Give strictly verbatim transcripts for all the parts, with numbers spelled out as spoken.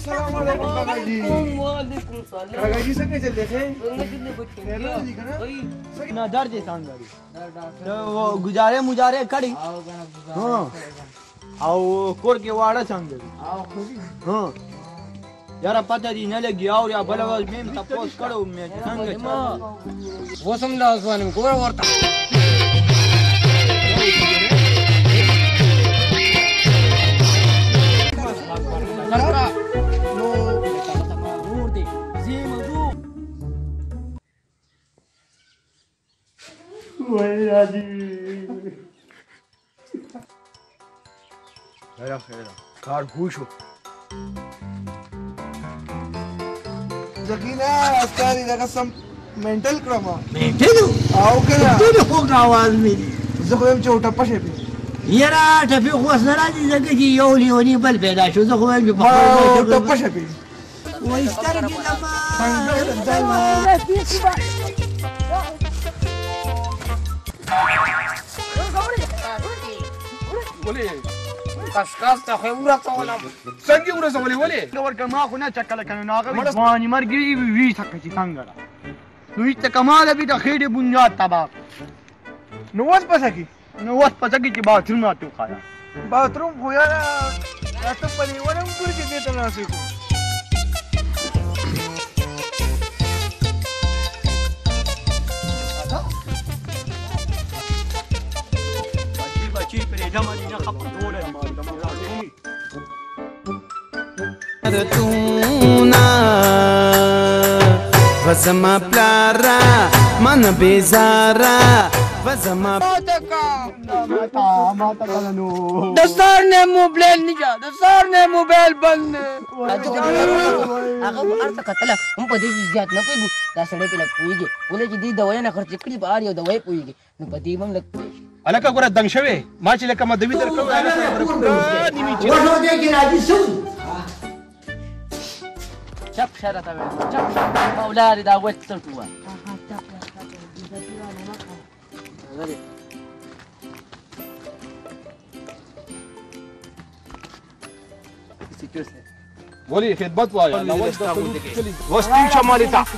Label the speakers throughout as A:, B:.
A: अस्सलाम वालेकुम काका जी।
B: वालेकुम सलाम।
A: काका जी څنګه चल देखे
B: څنګه دې بچو
C: ना डर जे सांगरी तो वो गुजारे मुजारे कड़ी हां आओ कोर के वाड़ा सांगरी हां यार पता जी न लगी और या बलवा में तपोस करो मैं संग
B: वो समझा उसवान को वर्ता सरका नो मूर्ति जी मजू
C: वही राजी खैर खैर कार खुश हो
A: जकीना अस्कारी जगह सम मेंटल क्रम
D: मेंटल
A: आओ करा
D: तू हो आवाज मेरी
A: زخم چوټه پښه پی
D: یرا ټپي خو سره دي زګي یو لیونی بل پیدا شو زه خو به
A: ما ټوټه پښه پی
D: وای سترګې لما
B: ولي کاسکاس ته خو ورته ولا څنګه ورته ولي ولي
C: ور کما خو نه چکل کنه ناغه وانی مرګي وی ثکه چې څنګه نو هیڅ کمال به د خېډه بنیاد تبا
A: نو وس پسه کی
C: نو وس پسه کی چې باثروم راته خایا
A: बाथरूम हो यार रात पली वरम कुर के देता ना से को
C: बच्ची बच्ची परेजा मारी ना खप तोड़ मार
E: तू ना वज़मा प्यारा मन बेजारा वज़मा
C: माता माता कलनो
B: दस्तार ने मोबाइल नहीं जा दस्तार ने मोबाइल बंद هغه ارته کتل هم په دې زیات نه کوي دا سړی په لګويږي ولې چې دې دوايي نه خرڅ کړي بار یو دوايي پويږي نو په دې هم لګوي
F: الکه ګوره دنګ شوی ما چې لکه مدوي درکو نیمه چې
D: ورته دې کې راځي سو
B: چپ شرته چپ اولاد دا وڅ ټوا
F: ولي خدمت وایا نواز د کلی وستي شمالي تا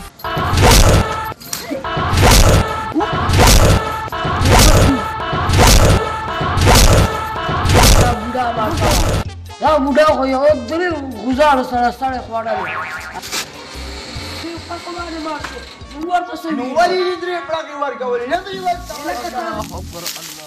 B: دا بوډا خو یو درې گزار سره سره خواړه
C: نو ولې دې درې پړه کې ورکولې نه دی ورته